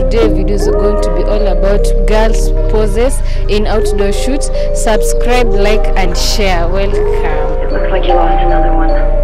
today videos are going to be all about girls poses in outdoor shoots. Subscribe, like and share. Welcome. It looks like you lost another one.